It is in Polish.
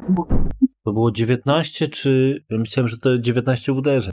To było 19, czy... Ja myślałem, że to 19 uderzeń.